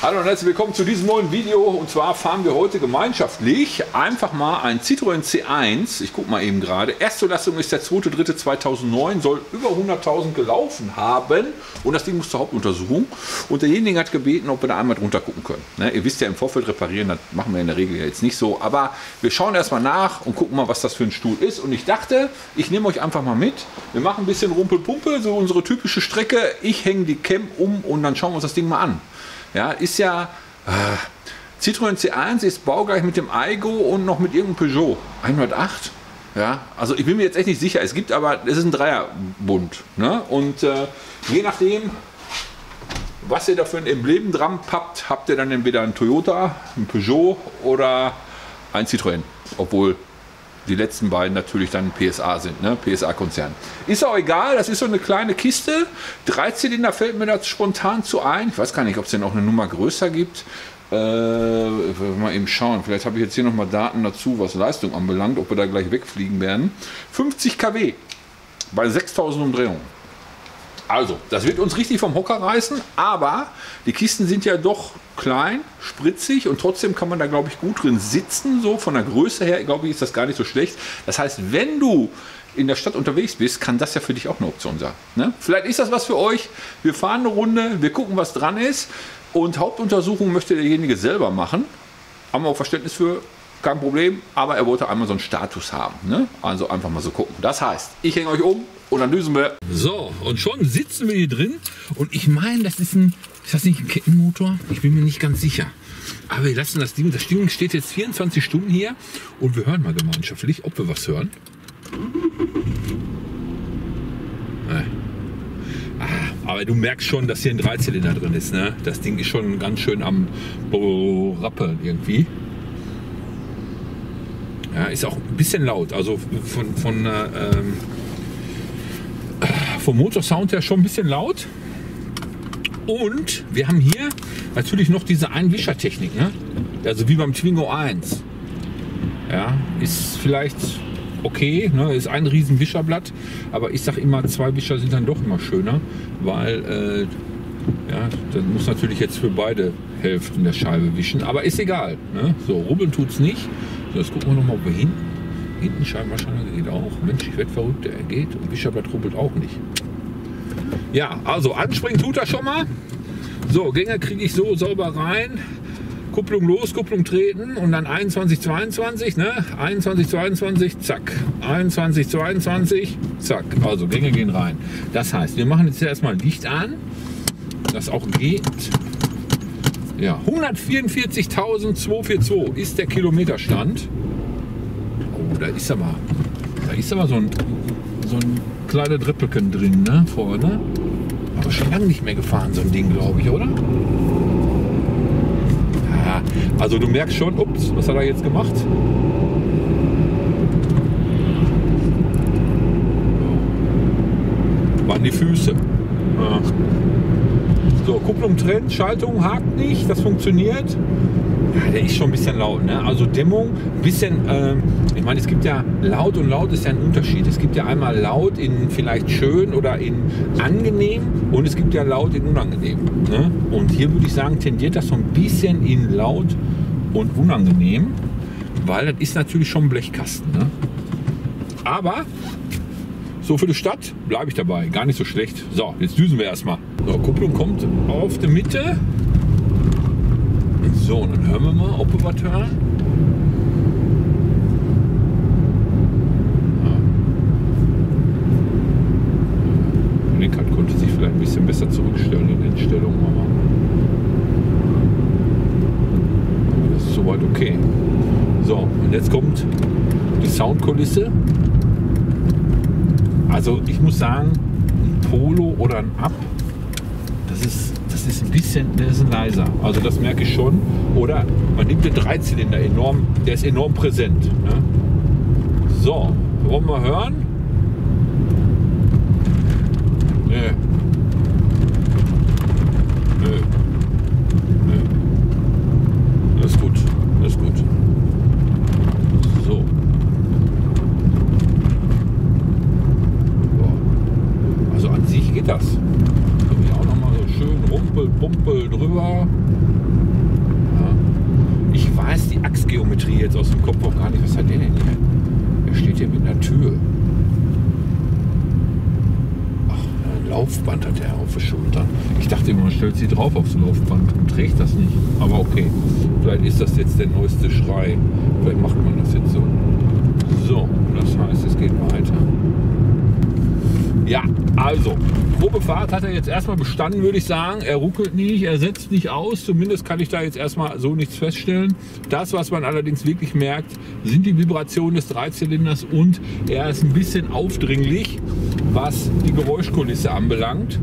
Hallo und herzlich willkommen zu diesem neuen Video. Und zwar fahren wir heute gemeinschaftlich einfach mal ein Citroën C1. Ich gucke mal eben gerade. Erstzulassung ist der 2.3.2009, soll über 100.000 gelaufen haben. Und das Ding muss zur Hauptuntersuchung. Und derjenige hat gebeten, ob wir da einmal drunter gucken können. Ne? Ihr wisst ja, im Vorfeld reparieren, das machen wir in der Regel ja jetzt nicht so. Aber wir schauen erstmal nach und gucken mal, was das für ein Stuhl ist. Und ich dachte, ich nehme euch einfach mal mit. Wir machen ein bisschen Rumpelpumpe, so unsere typische Strecke. Ich hänge die Cam um und dann schauen wir uns das Ding mal an. Ja, ist ja Citroën C1 ist baugleich mit dem Aygo und noch mit irgendeinem Peugeot 108. Ja, also ich bin mir jetzt echt nicht sicher. Es gibt aber, es ist ein Dreierbund. Ne? Und je nachdem, was ihr da für ein Emblem dran pappt, habt ihr dann entweder einen Toyota, ein Peugeot oder ein Citroën. Obwohl die letzten beiden natürlich dann PSA sind, ne? PSA-Konzern. Ist auch egal, das ist so eine kleine Kiste. 3-Zylinder fällt mir da spontan zu ein. Ich weiß gar nicht, ob es denn auch eine Nummer größer gibt. Mal eben schauen. Vielleicht habe ich jetzt hier nochmal Daten dazu, was Leistung anbelangt, ob wir da gleich wegfliegen werden. 50 kW bei 6000 Umdrehungen. Also, das wird uns richtig vom Hocker reißen, aber die Kisten sind ja doch klein, spritzig und trotzdem kann man da, glaube ich, gut drin sitzen. So von der Größe her, glaube ich, ist das gar nicht so schlecht. Das heißt, wenn du in der Stadt unterwegs bist, kann das ja für dich auch eine Option sein. Ne? Vielleicht ist das was für euch. Wir fahren eine Runde, wir gucken, was dran ist. Und Hauptuntersuchung möchte derjenige selber machen. Haben wir auch Verständnis für, kein Problem. Aber er wollte einmal so einen Status haben. Ne? Also einfach mal so gucken. Das heißt, ich hänge euch um. Und dann düsen wir. So, und schon sitzen wir hier drin. Und ich meine, das ist das nicht ein Kettenmotor? Ich bin mir nicht ganz sicher. Aber wir lassen das Ding steht jetzt 24 Stunden hier. Und wir hören mal gemeinschaftlich, ob wir was hören. Aber du merkst schon, dass hier ein Dreizylinder drin ist. Ne? Das Ding ist schon ganz schön am Rappeln irgendwie. Ja, ist auch ein bisschen laut. Also vom Motorsound her schon ein bisschen laut. Und wir haben hier natürlich noch diese Einwischertechnik, ne? Also wie beim Twingo 1. Ja, ist vielleicht okay, ne? Ist ein riesen Wischerblatt, aber ich sage immer, 2 Wischer sind dann doch immer schöner, weil ja, das muss natürlich jetzt für beide Hälften der Scheibe wischen, aber ist egal, ne? So, rubbeln tut es nicht. So, jetzt gucken wir noch mal, wo hinten Scheibenwischer geht auch. Mensch, ich werde verrückt, er geht und Wischerblatt rubbelt auch nicht. Ja, also anspringen tut er schon mal. So, Gänge kriege ich so sauber rein. Kupplung los, Kupplung treten und dann 21, 22, ne? 21, 22, zack. 21, 22, zack. Also Gänge gehen rein. Das heißt, wir machen jetzt erstmal Licht an, das auch geht. Ja, 144.242 ist der Kilometerstand. Oh, da ist aber so ein kleiner Drippelchen drin, ne, vorne. Aber schon lange nicht mehr gefahren, so ein Ding, glaube ich, oder? Ja, also du merkst schon, ups, was hat er jetzt gemacht? Waren die Füße. Ja. So, Kupplung trennt, Schaltung hakt nicht, das funktioniert. Ja, der ist schon ein bisschen laut, ne? Also Dämmung, ein bisschen, ich meine, es gibt ja laut und laut ist ja ein Unterschied. Es gibt ja einmal laut in vielleicht schön oder in angenehm und es gibt ja laut in unangenehm. Ne? Und hier würde ich sagen, tendiert das so ein bisschen in laut und unangenehm, weil das ist natürlich schon ein Blechkasten. Ne? Aber so für die Stadt bleibe ich dabei, gar nicht so schlecht. So, jetzt düsen wir erstmal. So, Kupplung kommt auf die Mitte. So, und dann hören wir mal, ob wir was hören. Ja. Lenkrad konnte sich vielleicht ein bisschen besser zurückstellen in den Stellungen, aber das ist soweit okay. So, und jetzt kommt die Soundkulisse. Also ich muss sagen, ein Polo oder ein Up, das ist ein bisschen, der ist leiser. Also das merke ich schon. Oder man nimmt den Dreizylinder enorm, der ist enorm präsent. Ne? So, wollen wir hören? Nö. Nö. Nö. Das ist gut. Das ist gut. So. Also an sich geht das. Auch noch mal so schön Rumpel, Pumpel drüber. weiß die Achsgeometrie jetzt aus dem Kopf auch gar nicht. Was hat der denn hier? Der steht hier mit einer Tür. Ach, ein Laufband hat er auf den Schultern. Ich dachte immer, man stellt sie drauf aufs Laufband und trägt das nicht. Aber okay, vielleicht ist das jetzt der neueste Schrei. Vielleicht macht man das jetzt so. So, das heißt, es geht weiter. Ja, also, Probefahrt hat er jetzt erstmal bestanden, würde ich sagen. Er ruckelt nicht, er setzt nicht aus. Zumindest kann ich da jetzt erstmal so nichts feststellen. Das, was man allerdings wirklich merkt, sind die Vibrationen des Dreizylinders und er ist ein bisschen aufdringlich, was die Geräuschkulisse anbelangt.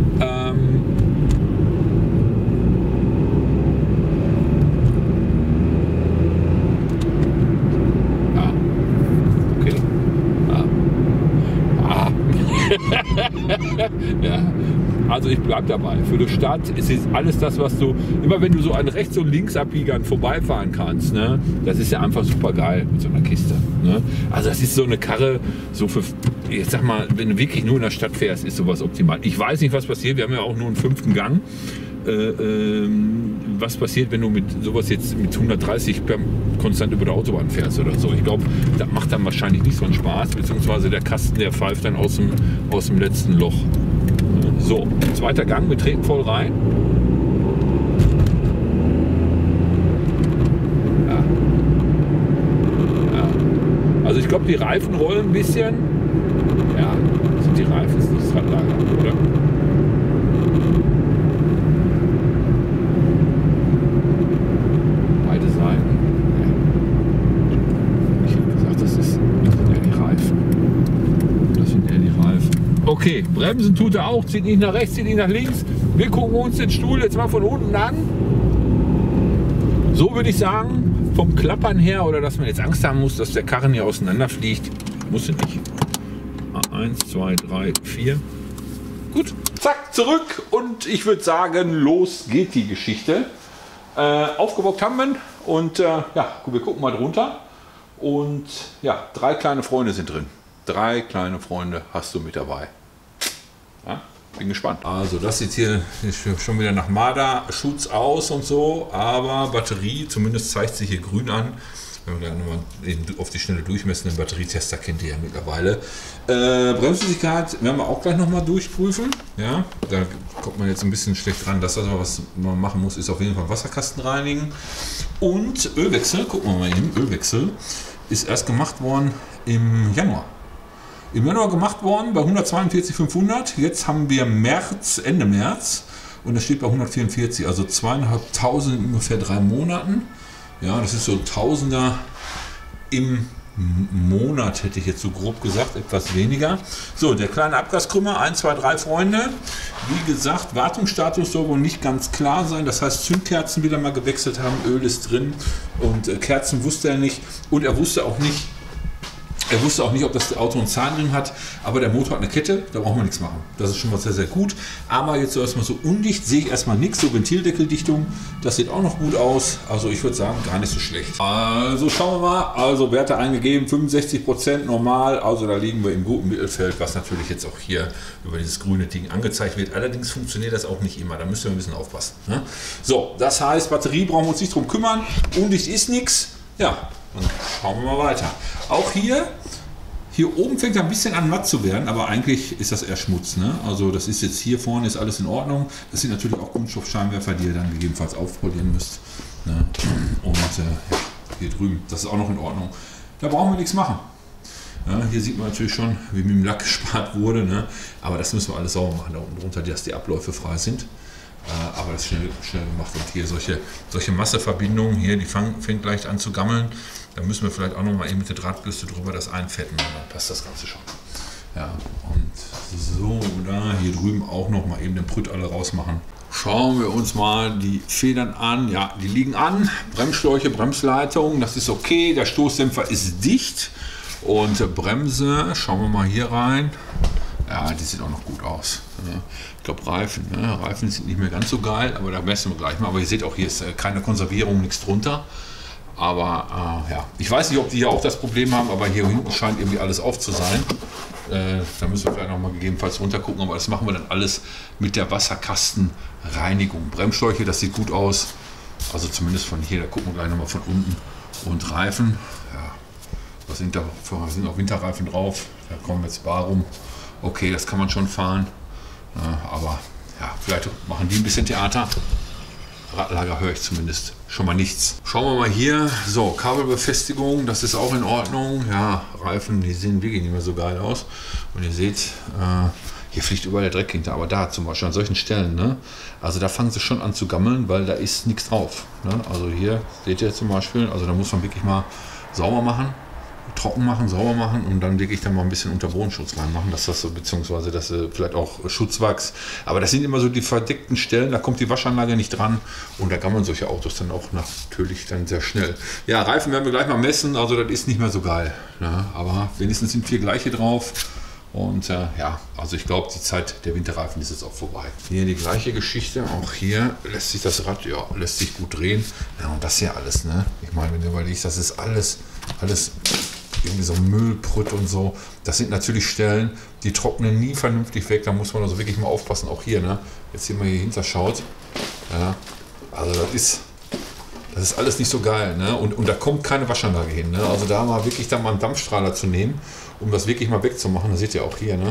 Ja, also ich bleibe dabei. Für die Stadt ist jetzt alles das, was du, immer wenn du so an Rechts- und Linksabbiegern vorbeifahren kannst, ne, das ist ja einfach super geil mit so einer Kiste. Ne? Also das ist so eine Karre, so für, jetzt sag mal, wenn du wirklich nur in der Stadt fährst, ist sowas optimal. Ich weiß nicht, was passiert, wir haben ja auch nur einen 5. Gang. Was passiert, wenn du mit sowas jetzt mit 130 konstant über der Autobahn fährst oder so. Ich glaube, das macht dann wahrscheinlich nicht so einen Spaß, beziehungsweise der Kasten, der pfeift dann aus dem letzten Loch. So, 2. Gang, wir treten voll rein. Ja. Ja. Also ich glaube, die Reifen rollen ein bisschen. Ja, sind die Reifen, ist das Radlager, oder? Okay, bremsen tut er auch, zieht nicht nach rechts, zieht nicht nach links. Wir gucken uns den Stuhl jetzt mal von unten an. So würde ich sagen, vom Klappern her, oder dass man jetzt Angst haben muss, dass der Karren hier auseinanderfliegt, muss er nicht. 1, 2, 3, 4. Gut, zack, zurück und ich würde sagen, los geht die Geschichte. Aufgebockt haben wir und ja, wir gucken mal drunter. Und ja, 3 kleine Freunde sind drin. 3 kleine Freunde hast du mit dabei. Ja, bin gespannt. Also das sieht hier schon wieder nach Marder-Schutz aus und so, aber Batterie, zumindest zeigt sich hier grün an. Wenn wir da nochmal auf die Schnelle durchmessen, den Batterietester kennt ihr ja mittlerweile. Bremsflüssigkeit werden wir auch gleich nochmal durchprüfen. Ja, da kommt man jetzt ein bisschen schlecht ran. Das, was man machen muss, ist auf jeden Fall Wasserkasten reinigen. Und Ölwechsel, gucken wir mal eben, Ölwechsel ist erst gemacht worden im Januar. Im Januar gemacht worden bei 142.500. Jetzt haben wir März, Ende März und das steht bei 144, also 2.500 in ungefähr 3 Monaten. Ja, das ist so ein Tausender im Monat, hätte ich jetzt so grob gesagt, etwas weniger. So, der kleine Abgaskrümmer, 1, 2, 3 Freunde. Wie gesagt, Wartungsstatus soll wohl nicht ganz klar sein. Das heißt, Zündkerzen wieder mal gewechselt haben, Öl ist drin und Kerzen wusste er nicht und er wusste auch nicht, ob das Auto einen Zahnriemen hat, aber der Motor hat eine Kette, da brauchen wir nichts machen. Das ist schon mal sehr, sehr gut. Aber jetzt so erstmal so undicht, sehe ich erstmal nichts. So Ventildeckeldichtung, das sieht auch noch gut aus. Also ich würde sagen, gar nicht so schlecht. Also schauen wir mal. Also Werte eingegeben, 65% normal. Also da liegen wir im guten Mittelfeld, was natürlich jetzt auch hier über dieses grüne Ding angezeigt wird. Allerdings funktioniert das auch nicht immer. Da müssen wir ein bisschen aufpassen. Ne? So, das heißt, Batterie brauchen wir uns nicht drum kümmern. Undicht ist nichts. Ja, dann schauen wir mal weiter. Auch hier oben fängt er ein bisschen an matt zu werden, aber eigentlich ist das eher Schmutz. Ne? Also das ist jetzt hier vorne ist alles in Ordnung. Das sind natürlich auch Kunststoffscheinwerfer, die ihr dann gegebenenfalls aufpolieren müsst. Ne? Und ja, hier drüben, das ist auch noch in Ordnung. Da brauchen wir nichts machen. Ja, hier sieht man natürlich schon, wie mit dem Lack gespart wurde. Ne? Aber das müssen wir alles sauber machen da unten drunter, dass die Abläufe frei sind. Aber das ist schnell gemacht. Und hier solche Masseverbindungen, hier, die fängt leicht an zu gammeln. Da müssen wir vielleicht auch noch mal eben mit der Drahtbürste drüber das einfetten. Und dann passt das Ganze schon. Ja, und so, da hier drüben auch noch mal eben den Prütt alle rausmachen. Schauen wir uns mal die Federn an. Ja, die liegen an. Bremsschläuche, Bremsleitung, das ist okay. Der Stoßdämpfer ist dicht. Und Bremse, schauen wir mal hier rein. Ja, die sieht auch noch gut aus. Ich glaube Reifen. Ne? Reifen sind nicht mehr ganz so geil, aber da messen wir gleich mal. Aber ihr seht auch, hier ist keine Konservierung, nichts drunter. Aber ja, ich weiß nicht, ob die hier auch das Problem haben, aber hier hinten scheint irgendwie alles auf zu sein. Da müssen wir vielleicht noch mal gegebenenfalls runter gucken, aber das machen wir dann alles mit der Wasserkastenreinigung. Bremsschläuche, das sieht gut aus. Also zumindest von hier, da gucken wir gleich nochmal von unten. Und Reifen, ja, was sind da? Sind auch Winterreifen drauf, da kommen jetzt bar rum. Okay, das kann man schon fahren, aber ja, vielleicht machen die ein bisschen Theater. Radlager höre ich zumindest schon mal nichts. Schauen wir mal hier. So, Kabelbefestigung, das ist auch in Ordnung. Ja, Reifen, die sehen wirklich nicht mehr so geil aus. Und ihr seht, hier fliegt überall der Dreck hinter. Aber da zum Beispiel an solchen Stellen, ne? Also da fangen sie schon an zu gammeln, weil da ist nichts drauf. Ne? Also hier seht ihr zum Beispiel, also da muss man wirklich mal sauber machen. Trocken machen, sauber machen und dann wirklich dann mal ein bisschen Unterbodenschutz reinmachen, dass das so, beziehungsweise dass vielleicht auch Schutzwachs, aber das sind immer so die verdeckten Stellen, da kommt die Waschanlage nicht dran und da gammeln solche Autos dann auch natürlich dann sehr schnell. Ja, Reifen werden wir gleich mal messen, also das ist nicht mehr so geil, ne? Aber wenigstens sind 4 gleiche drauf und ja, also ich glaube, die Zeit der Winterreifen ist jetzt auch vorbei. Hier die gleiche Geschichte, auch hier lässt sich das Rad, ja, lässt sich gut drehen. Ja, und das hier alles, ne? Ich meine, wenn du überlegst, das ist alles irgendwie so Müllprütt und so. Das sind natürlich Stellen, die trocknen nie vernünftig weg. Da muss man also wirklich mal aufpassen. Auch hier, ne? Jetzt hier mal hier hinter schaut. Ja, also das ist alles nicht so geil, ne? Und da kommt keine Waschanlage hin, ne? Also da mal wirklich dann mal einen Dampfstrahler zu nehmen, um das wirklich mal wegzumachen. Das seht ihr auch hier, ne?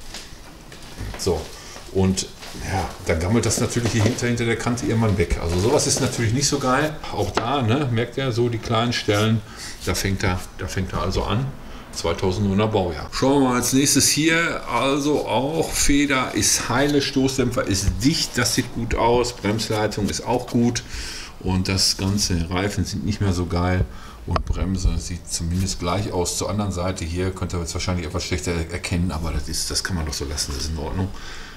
So. Und ja, dann gammelt das natürlich hier hinter der Kante irgendwann weg. Also sowas ist natürlich nicht so geil. Auch da, ne, merkt ihr so die kleinen Stellen, da fängt er also an. 2009er Baujahr. Schauen wir mal als nächstes hier. Also auch Feder ist heile, Stoßdämpfer ist dicht, das sieht gut aus. Bremsleitung ist auch gut. Und das ganze Reifen sind nicht mehr so geil. Und Bremse sieht zumindest gleich aus. Zur anderen Seite hier könnt ihr jetzt wahrscheinlich etwas schlechter erkennen, aber das kann man doch so lassen, das ist in Ordnung.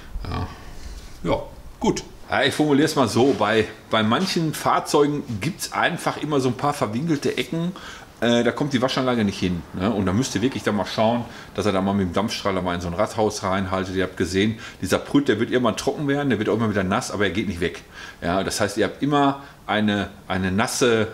Ja, gut. Ja, ich formuliere es mal so, bei manchen Fahrzeugen gibt es einfach immer so ein paar verwinkelte Ecken, da kommt die Waschanlage nicht hin. Ne? Und da müsst ihr wirklich dann mal schauen, dass er da mal mit dem Dampfstrahler mal in so ein Radhaus reinhaltet. Ihr habt gesehen, dieser Prüt, der wird irgendwann trocken werden, der wird auch immer wieder nass, aber er geht nicht weg. Ja, das heißt, ihr habt immer eine nasse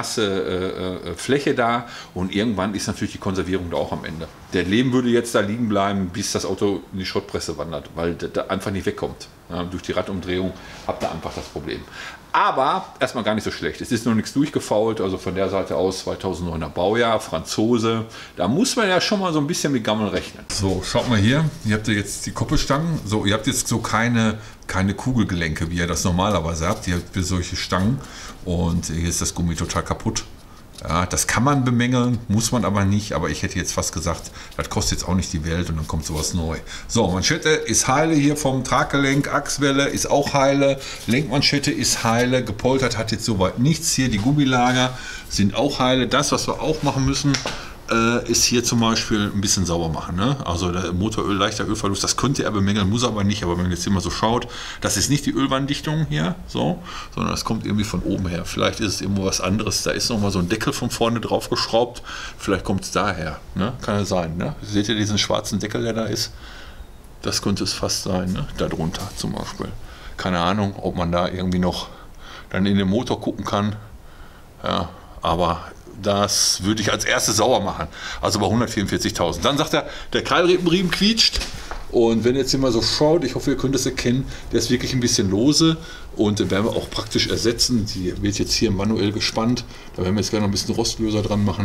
Fläche da und irgendwann ist natürlich die Konservierung da auch am Ende. Der Lehm würde jetzt da liegen bleiben, bis das Auto in die Schrottpresse wandert, weil der einfach nicht wegkommt. Ja, durch die Radumdrehung habt ihr einfach das Problem. Aber erstmal gar nicht so schlecht. Es ist noch nichts durchgefault, also von der Seite aus 2009er Baujahr, Franzose. Da muss man ja schon mal so ein bisschen mit Gammel rechnen. So, schaut mal hier. Ihr habt ja jetzt die Koppelstangen. So, ihr habt jetzt so keine Kugelgelenke, wie ihr das normalerweise habt. Ihr habt solche Stangen und hier ist das Gummi total kaputt. Ja, das kann man bemängeln, muss man aber nicht. Aber ich hätte jetzt fast gesagt, das kostet jetzt auch nicht die Welt und dann kommt sowas neu. So, Manschette ist heile hier vom Traggelenk, Achswelle ist auch heile, Lenkmanschette ist heile, gepoltert hat jetzt soweit nichts. Hier die Gummilager sind auch heile. Das, was wir auch machen müssen, ist hier zum Beispiel ein bisschen sauber machen. Ne? Also der Motoröl, leichter Ölverlust, das könnte er bemängeln, muss aber nicht. Aber wenn man jetzt immer so schaut, das ist nicht die Ölwanddichtung hier, so, sondern das kommt irgendwie von oben her. Vielleicht ist es irgendwo was anderes. Da ist nochmal so ein Deckel von vorne drauf geschraubt. Vielleicht kommt es daher. Ne? Kann ja sein. Ne? Seht ihr diesen schwarzen Deckel, der da ist? Das könnte es fast sein. Ne? Darunter zum Beispiel. Keine Ahnung, ob man da irgendwie noch dann in den Motor gucken kann. Ja, aber das würde ich als erstes sauer machen. Also bei 144.000. Dann sagt er, der Keilriemen quietscht. Und wenn ihr jetzt hier mal so schaut, ich hoffe, ihr könnt es erkennen, der ist wirklich ein bisschen lose. Und den werden wir auch praktisch ersetzen. Die wird jetzt hier manuell gespannt. Da werden wir jetzt gleich noch ein bisschen Rostlöser dran machen.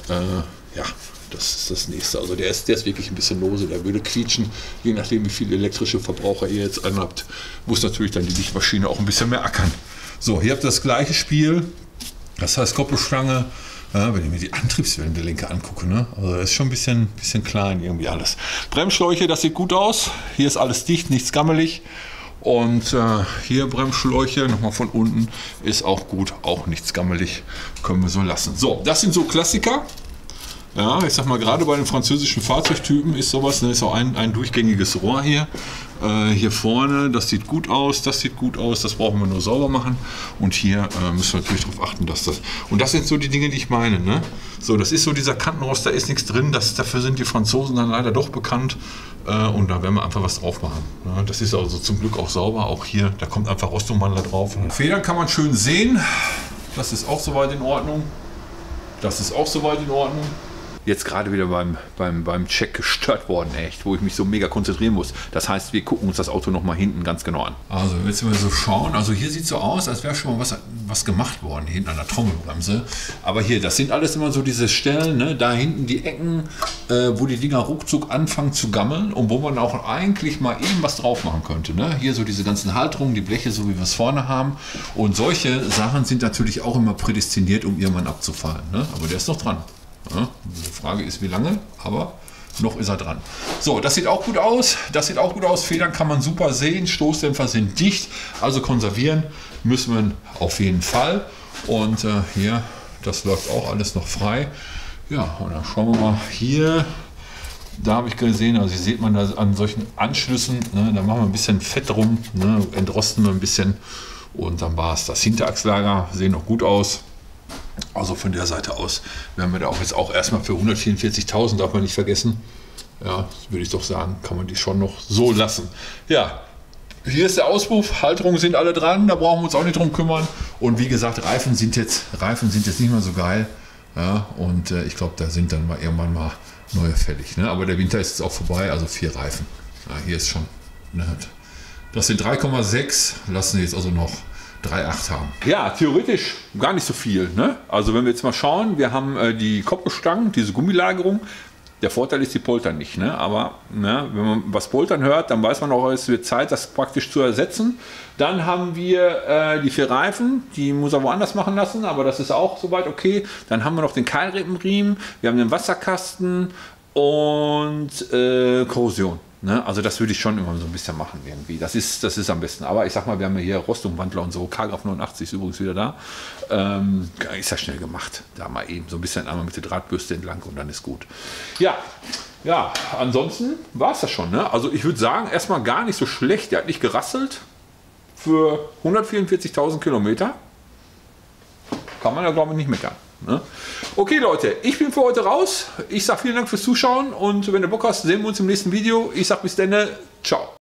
Ja, das ist das nächste. Also der ist wirklich ein bisschen lose. Der würde quietschen. Je nachdem, wie viele elektrische Verbraucher ihr jetzt anhabt, muss natürlich dann die Lichtmaschine auch ein bisschen mehr ackern. So, hier habt ihr das gleiche Spiel. Das heißt Koppelstange. Ja, wenn ich mir die Antriebswellen der Lenker angucke, ne? Also das ist schon ein bisschen klein irgendwie alles. Bremsschläuche, das sieht gut aus. Hier ist alles dicht, nichts gammelig. Und hier Bremsschläuche, nochmal von unten, ist auch gut, auch nichts gammelig. Können wir so lassen. So, das sind so Klassiker. Ja, ich sag mal, gerade bei den französischen Fahrzeugtypen ist sowas, ne, ist auch ein durchgängiges Rohr hier. Hier vorne, das sieht gut aus, das sieht gut aus, das brauchen wir nur sauber machen. Und hier müssen wir natürlich darauf achten, dass das... Und das sind so die Dinge, die ich meine. Ne? So, das ist so dieser Kantenrost, da ist nichts drin, dafür sind die Franzosen dann leider doch bekannt. Und da werden wir einfach was drauf machen. Ja, das ist also zum Glück auch sauber, auch hier, da kommt einfach Rostungsmaler drauf. Federn kann man schön sehen, das ist auch soweit in Ordnung. Das ist auch soweit in Ordnung. jetzt gerade wieder beim Check gestört worden, echt, wo ich mich so mega konzentrieren muss. Das heißt, wir gucken uns das Auto noch mal hinten ganz genau an. Also jetzt wenn wir so schauen, also hier sieht es so aus, als wäre schon mal was gemacht worden, hinten an der Trommelbremse. Aber hier, das sind alles immer so diese Stellen, ne? Da hinten die Ecken, wo die Dinger ruckzuck anfangen zu gammeln und wo man auch eigentlich mal eben was drauf machen könnte. Ne? Hier so diese ganzen Halterungen, die Bleche, so wie wir es vorne haben. Und solche Sachen sind natürlich auch immer prädestiniert, um irgendwann abzufallen. Ne? Aber der ist noch dran. Ja? Die Frage ist, wie lange, aber noch ist er dran. So, das sieht auch gut aus. Das sieht auch gut aus. Federn kann man super sehen. Stoßdämpfer sind dicht. Also konservieren müssen wir auf jeden Fall. Und hier, das läuft auch alles noch frei. Ja, und dann schauen wir mal hier. Da habe ich gesehen, also hier sieht man das an solchen Anschlüssen. Ne, da machen wir ein bisschen Fett rum, ne, entrosten wir ein bisschen. Und dann war es das. Hinterachslager sehen noch gut aus. Also von der Seite aus werden wir da auch jetzt auch erstmal für 144.000, darf man nicht vergessen. Ja, würde ich doch sagen, kann man die schon noch so lassen. Ja, hier ist der Auspuff, Halterungen sind alle dran, da brauchen wir uns auch nicht drum kümmern. Und wie gesagt, Reifen sind jetzt nicht mehr so geil. Ja, und ich glaube, da sind dann mal irgendwann mal neue fällig. Ne? Aber der Winter ist jetzt auch vorbei, also 4 Reifen. Ja, hier ist schon, ne, das sind 3,6, lassen wir jetzt also noch 3,8 haben. Ja, theoretisch gar nicht so viel. Ne? Also wenn wir jetzt mal schauen, wir haben die Kopfbestangen, diese Gummilagerung. Der Vorteil ist, die poltern nicht. Ne? Aber ne, wenn man was poltern hört, dann weiß man auch, es wird Zeit, das praktisch zu ersetzen. Dann haben wir die 4 Reifen, die muss er woanders machen lassen, aber das ist auch soweit okay. Dann haben wir noch den Keilriemen, wir haben den Wasserkasten und Korrosion. Ne? Also das würde ich schon immer so ein bisschen machen irgendwie. Das ist am besten. Aber ich sag mal, wir haben ja hier Rostumwandler und so. K-Graf 89 ist übrigens wieder da. Ist ja schnell gemacht. Da mal eben so ein bisschen einmal mit der Drahtbürste entlang und dann ist gut. Ja, ansonsten war es das schon. Ne? Also ich würde sagen, erstmal gar nicht so schlecht. Der hat nicht gerasselt. Für 144.000 Kilometer kann man ja, glaube ich, nicht meckern. Ne? Okay Leute, ich bin für heute raus. Ich sage vielen Dank fürs Zuschauen und wenn du Bock hast, sehen wir uns im nächsten Video. Ich sage bis dann, ciao.